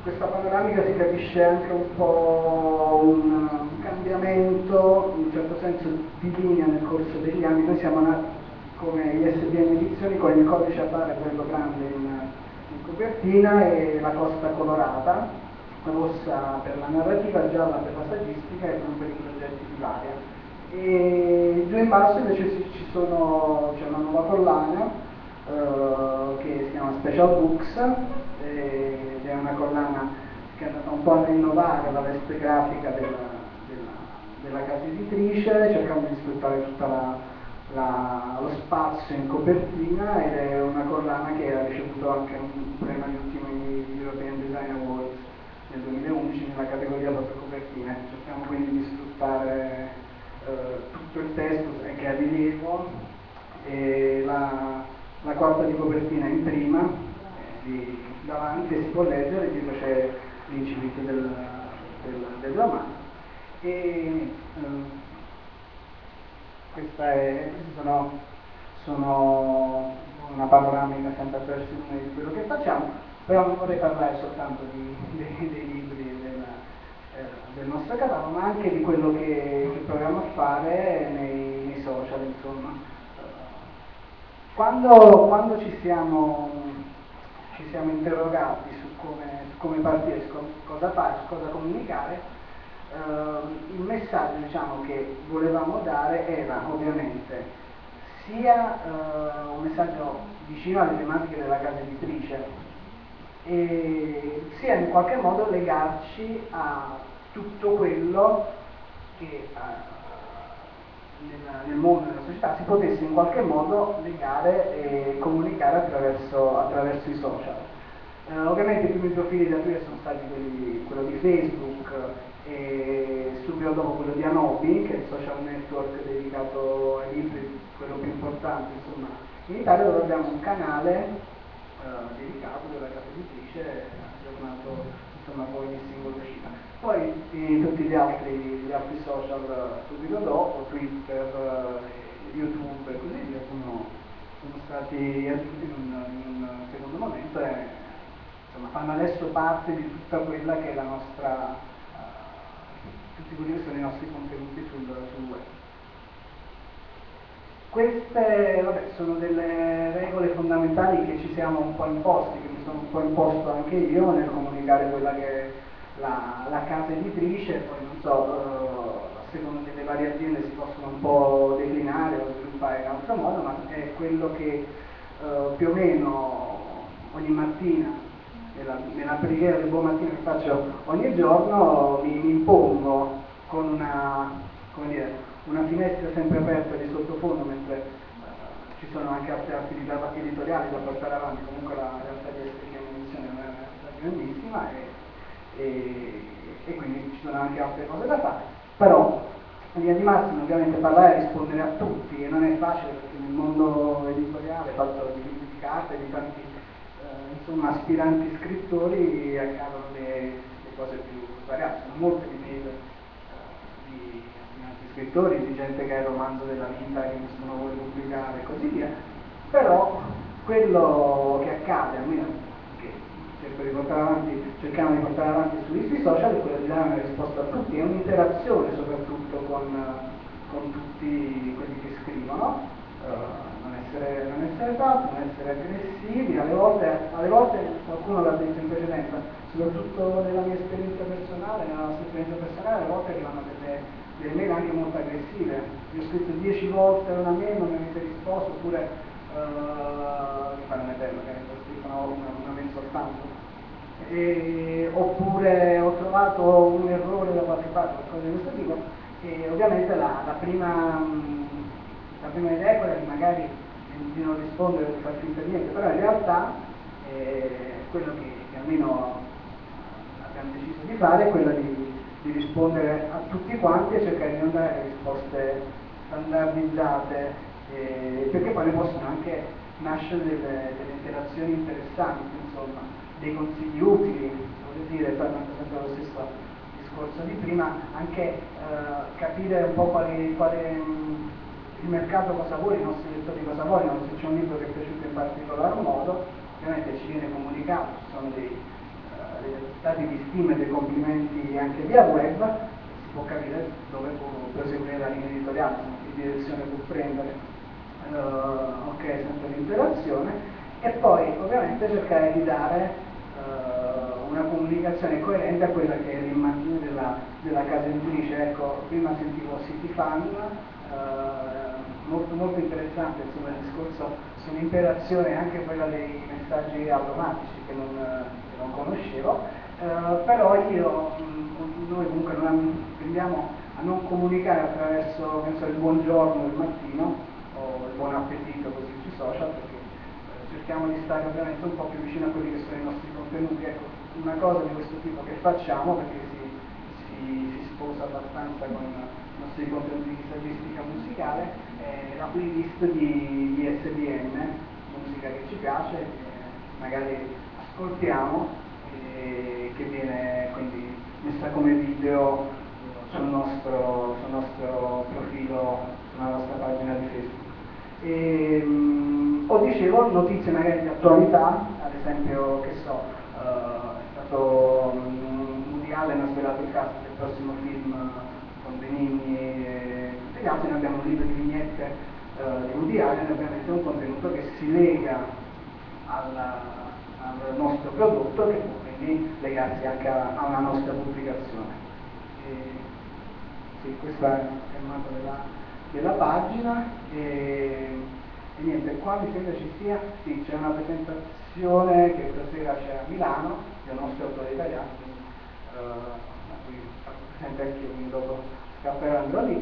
questa panoramica si capisce anche un po' un cambiamento, in un certo senso di linea nel corso degli anni. Noi siamo nati come ISBN Edizioni con il codice a barre bello grande in copertina e la costa colorata, rossa per la narrativa, gialla per la saggistica e blu per i progetti di varia. E giù in basso invece c'è una nuova collana che si chiama Special Books ed è una collana che è andata un po' a rinnovare la veste grafica della casa editrice, cercando di sfruttare tutto lo spazio in copertina, ed è una collana che ha ricevuto anche un premio agli ultimi European Design Awards nel 2011 nella categoria proprio copertine. Cerchiamo quindi di sfruttare tutto il testo che è a rilievo, e la quarta di copertina in prima, davanti si può leggere, dietro c'è l'incipit del romanzo. E queste sono una panoramica sempre attraverso di quello che facciamo, però non vorrei parlare soltanto dei libri del nostro catalogo, ma anche di quello che proviamo a fare nei social, insomma. Quando ci siamo interrogati su come partire, su cosa fare, su cosa comunicare, il messaggio, diciamo, che volevamo dare era ovviamente sia un messaggio vicino alle tematiche della casa editrice, e sia in qualche modo legarci a tutto quello che nel mondo della società si potesse in qualche modo legare e comunicare attraverso i social. Ovviamente i primi profili da aprire sono stati quello di Facebook e subito dopo quello di Anobi, che è il social network dedicato ai libri, quello più importante, insomma, in Italia, dove abbiamo un canale dedicato della casa editrice, aggiornato, insomma, poi ogni singola uscita. Poi tutti gli altri social subito dopo, Twitter, YouTube e così via, sono stati aggiunti in un secondo momento, e insomma fanno adesso parte di tutta quella che è la nostra, tutti quelli che sono i nostri contenuti sul web. Queste sono delle regole fondamentali che ci siamo un po' imposti, che mi sono un po' imposto anche io nel comunicare quella che è la casa editrice. Poi non so, a seconda delle varie aziende si possono un po' declinare o sviluppare in altro modo, ma è quello che più o meno ogni mattina, nella preghiera del buon mattino che faccio ogni giorno, mi impongo con una finestra sempre aperta di sottofondo, mentre ci sono anche altre attività editoriali da portare avanti. Comunque la realtà di SBN Edizione è una realtà grandissima, e quindi ci sono anche altre cose da fare, però in linea di massima ovviamente parlare e rispondere a tutti, e non è facile perché nel mondo editoriale, fatto di libri di carta e di tanti insomma aspiranti scrittori, accadono le cose più svariate. Sono molte le mail di aspiranti scrittori, di gente che ha il romanzo della vita che nessuno vuole pubblicare e così via, però quello che accade, almeno che cerchiamo di portare avanti sui social, è quello di dare una risposta a tutti, è un'interazione soprattutto con tutti quelli che scrivono. Non essere troppo, non essere aggressivi, alle volte qualcuno l'ha detto in precedenza, soprattutto nella mia esperienza personale, nella nostra esperienza personale, alle volte arrivano delle mail anche molto aggressive. Io ho scritto 10 volte una mail, non mi avete risposto, oppure non è bello che ho scritto una mail soltanto, oppure ho trovato un errore da qualche parte, qualcosa di questo tipo. E ovviamente la prima idea è quella di magari di non rispondere o di far finta di niente, però in realtà quello che almeno abbiamo deciso di fare è quello di rispondere a tutti quanti e cercare di non dare risposte standardizzate, perché poi ne possono anche nascere delle interazioni interessanti, insomma, dei consigli utili. Voglio dire, tornando sempre allo stesso discorso di prima, anche capire un po' quale il mercato cosa vuole, i nostri lettori cosa vogliono. Se c'è un libro che è piaciuto in particolar modo, ovviamente ci viene comunicato, ci sono dati di stima e dei complimenti anche via web, si può capire dove può proseguire la linea editoriale, che direzione può prendere, ok, sempre l'interazione, e poi ovviamente cercare di dare una comunicazione coerente a quella che è l'immagine della casa editrice. Ecco, prima sentivo CityFan, molto interessante insomma, il discorso sull'interazione, anche quella dei messaggi automatici che non conoscevo, però noi comunque tendiamo a non comunicare attraverso penso, il buongiorno del mattino o il buon appetito così sui social, perché cerchiamo di stare ovviamente un po' più vicino a quelli che sono i nostri contenuti. Ecco, una cosa di questo tipo che facciamo, perché si sposa abbastanza con i nostri contenuti di saggistica musicale, è la playlist di SBN, musica che ci piace, che magari ascoltiamo e che viene quindi messa come video sul nostro profilo, sulla nostra pagina di Facebook. O dicevo notizie magari di attualità, ad esempio che so, è stato Woody Allen ha svelato il cast del prossimo film con Benigni e tutti gli altri, noi abbiamo un libro di vignette di Woody Allen, ovviamente un contenuto che si lega al nostro prodotto, che può quindi legarsi anche a una nostra pubblicazione. Sì, questo è il mappa della pagina e niente, qua mi sembra ci sia, sì, c'è una presentazione che stasera c'è a Milano del nostro autore italiano, a cui faccio presente anch'io, quindi dopo scapperanno lì.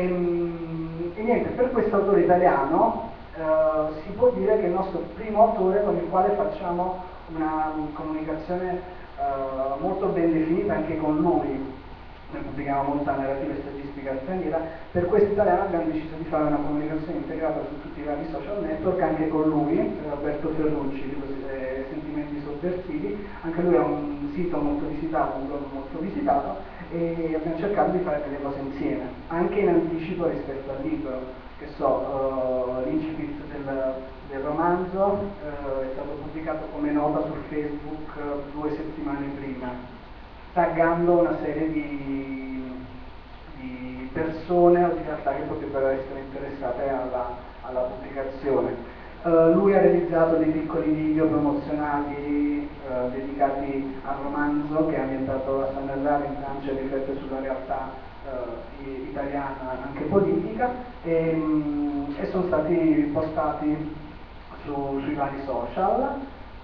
E niente, per questo autore italiano si può dire che è il nostro primo autore con il quale facciamo una comunicazione molto ben definita anche con lui. Noi pubblichiamo molta narrativa e statistica straniera, per questo italiano abbiamo deciso di fare una comunicazione integrata su tutti i vari social network, anche con lui, Roberto Ferrucci, di Sentimenti Sovversivi. Anche lui ha un sito molto visitato, un blog molto visitato, e abbiamo cercato di fare delle cose insieme, anche in anticipo rispetto al libro. Che so, l'incipit del romanzo è stato pubblicato come nota su Facebook 2 settimane prima, taggando una serie di persone o di realtà che potrebbero essere interessate alla pubblicazione. Lui ha realizzato dei piccoli video promozionali dedicati al romanzo, che è ambientato a San Nazaro in Francia e riflette sulla realtà italiana anche politica, e sono stati postati sui vari social.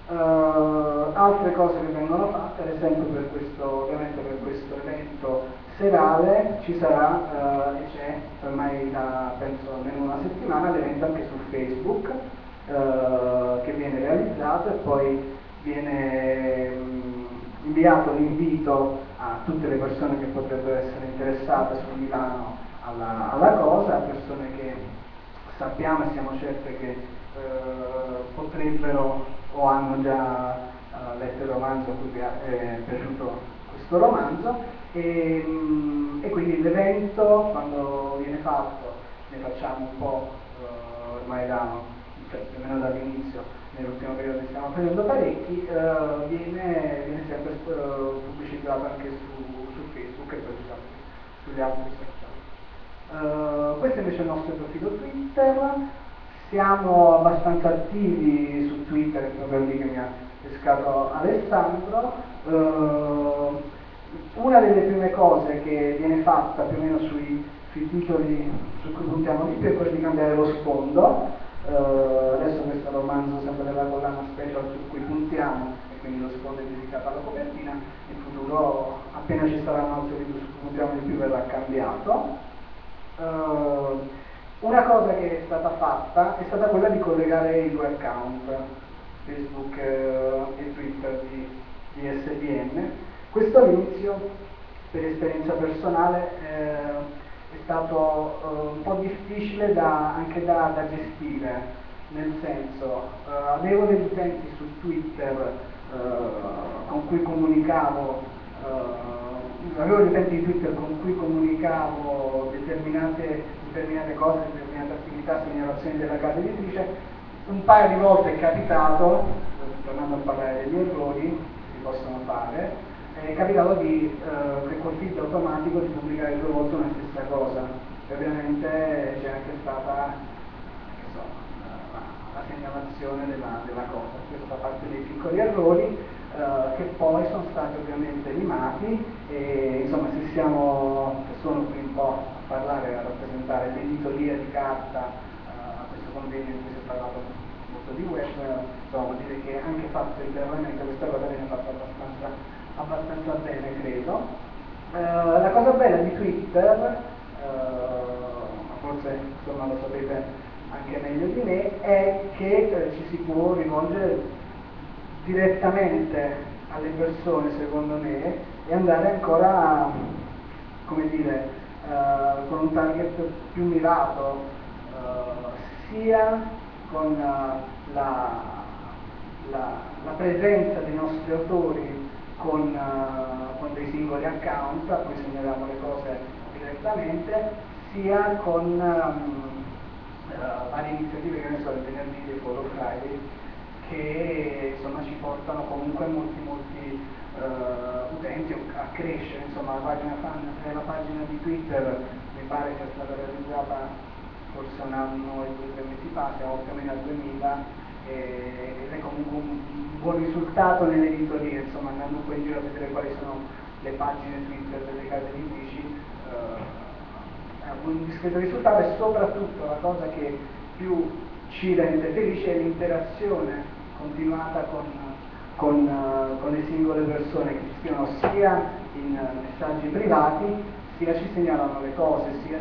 Altre cose che vengono fatte, ad esempio ovviamente per questo evento serale ci sarà e c'è ormai da penso almeno una settimana l'evento anche su Facebook che viene realizzato, e poi viene inviato l'invito a tutte le persone che potrebbero essere interessate su Milano alla cosa, a persone che sappiamo e siamo certe che potrebbero o hanno già letto il romanzo, a cui è piaciuto questo romanzo, e quindi l'evento, quando viene fatto, ne facciamo un po' ormai cioè, più o meno dall'inizio, nell'ultimo periodo ne stiamo facendo parecchi, viene sempre pubblicizzato anche su Facebook e poi sugli altri social. Questo invece è il nostro profilo Twitter. Siamo abbastanza attivi su Twitter, è proprio lì che mi ha pescato Alessandro. Una delle prime cose che viene fatta più o meno sui titoli su cui puntiamo di più è quello di cambiare lo sfondo. Adesso questo romanzo sempre della collana special su cui puntiamo, e quindi lo sfondo è dedicato alla copertina. In futuro, appena ci sarà un altro video su cui puntiamo di più, verrà cambiato. Una cosa che è stata fatta è stata quella di collegare i due account, Facebook e Twitter di SBN. Questo all'inizio, per esperienza personale, è stato un po' difficile anche da gestire, nel senso, avevo degli utenti su Twitter con cui comunicavo, avevo degli utenti di Twitter con cui comunicavo determinate cose, determinate attività, segnalazioni della casa editrice. Un paio di volte è capitato, tornando a parlare degli errori che si possono fare, è capitato che col feed automatico di pubblicare 2 volte una stessa cosa, e ovviamente c'è anche stata la segnalazione della cosa. Questo fa parte dei piccoli errori che poi sono stati ovviamente limati, e insomma se sono qui un po' a parlare, a rappresentare l'editoria di carta a questo convegno in cui si è parlato molto di web, insomma vuol dire che anche fatto internamente questa cosa viene fatta abbastanza bene, credo. La cosa bella di Twitter, forse insomma lo sapete anche meglio di me, è che ci si può rivolgere direttamente alle persone, secondo me, e andare ancora, come dire, con un target più mirato, sia con la presenza dei nostri autori con dei singoli account a cui segnaliamo le cose direttamente, sia con varie iniziative, che ne so, il venerdì dei Follow Friday, che insomma ci portano comunque molti utenti a crescere. Insomma la pagina di Twitter mi pare sia stata realizzata forse un anno e 2 o 3 mesi fa, siamo più o meno al 2000, ed è comunque un buon risultato nell'editoria, insomma, andando un po' in giro a vedere quali sono le pagine Twitter delle case editrici, è un discreto risultato, e soprattutto la cosa che più ci rende felici è l'interazione continuata con le singole persone, che ci scrivono sia in messaggi privati, sia ci segnalano le cose, sia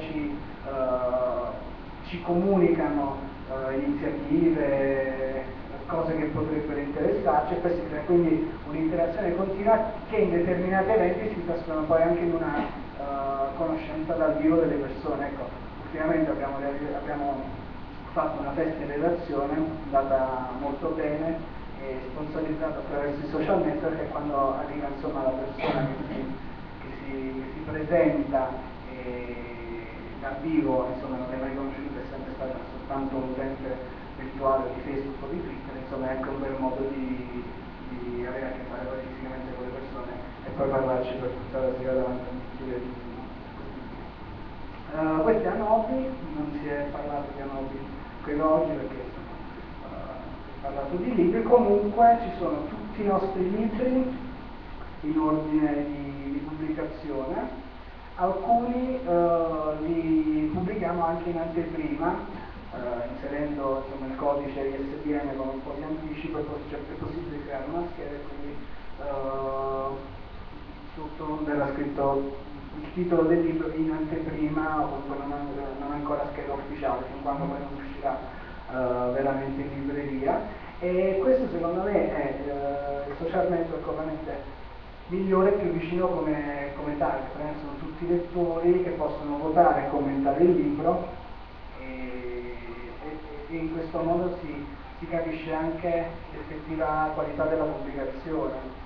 ci comunicano iniziative, cose che potrebbero interessarci, e poi si crea quindi un'interazione continua che in determinati eventi si trasforma poi anche in una conoscenza dal vivo delle persone. Ecco, ultimamente abbiamo fatto una festa in redazione, andata molto bene, e sponsorizzata attraverso i social network, e quando arriva insomma la persona che si presenta dal vivo, insomma non è mai conosciuta, è sempre stata soltanto un utente virtuale di Facebook o di Twitter, insomma è anche un bel modo di avere a che fare poi fisicamente con le persone e poi parlarci per tutta la sera davanti a un bicchiere di vino. Questi hanno hobby, non si è parlato di hobby quello oggi perché si è parlato di libri. Comunque ci sono tutti i nostri libri in ordine di pubblicazione. Alcuni li pubblichiamo anche in anteprima, inserendo insomma, il codice ISBN con un po' di anticipo, cioè è possibile creare una scheda, e quindi sotto verrà scritto il titolo del libro in anteprima, o comunque non ancora scheda ufficiale, fin quando poi non uscirà veramente in libreria. E questo secondo me è il social network ovviamente migliore e più vicino come target, sono tutti lettori che possono votare e commentare il libro, e in questo modo si capisce anche l'effettiva qualità della pubblicazione.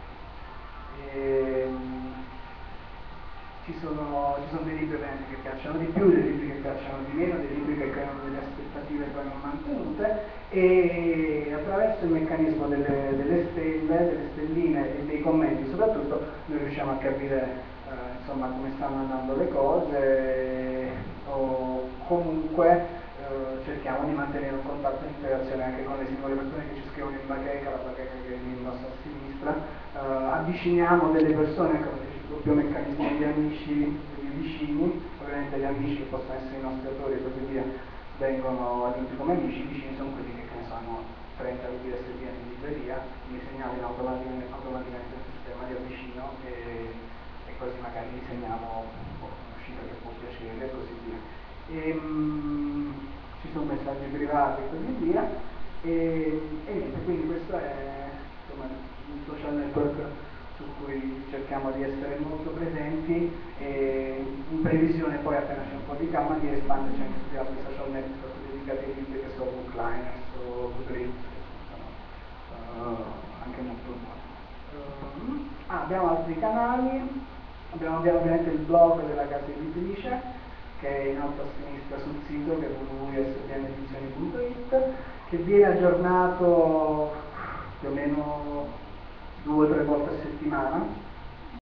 Ci sono dei libri ovviamente che piacciono di più, dei libri che piacciono di meno, dei libri che creano delle aspettative poi non mantenute, e attraverso il meccanismo delle stelle, delle stelline e dei commenti soprattutto, noi riusciamo a capire insomma come stanno andando le cose, o comunque cerchiamo di mantenere un contatto di interazione anche con le singole persone che ci scrivono in bacheca, la bacheca che è in basso a sinistra. Avviciniamo delle persone, ecco, perché c'è il doppio meccanismo di amici, di vicini. Ovviamente gli amici, che possono essere i nostri autori e così via, vengono aggiunti come amici. I vicini sono quelli che ne so, hanno 30 libri SBN in libreria, mi segnalano automaticamente il sistema di avvicino, e così magari gli segnalo un'uscita che può piacere e così via. Ci sono messaggi privati e così via, e niente, quindi questo è insomma un social network su cui cerchiamo di essere molto presenti, e in previsione poi, appena c'è un po' di calma, di espanderci anche sugli altri social network dedicati ai libri, che sono Bookliners o Goodreads, anche molto buoni. Abbiamo altri canali, abbiamo ovviamente il blog della casa editrice, che è in alto a sinistra sul sito, che è www.sbnedizioni.it, che viene aggiornato più o meno 2 o 3 volte a settimana,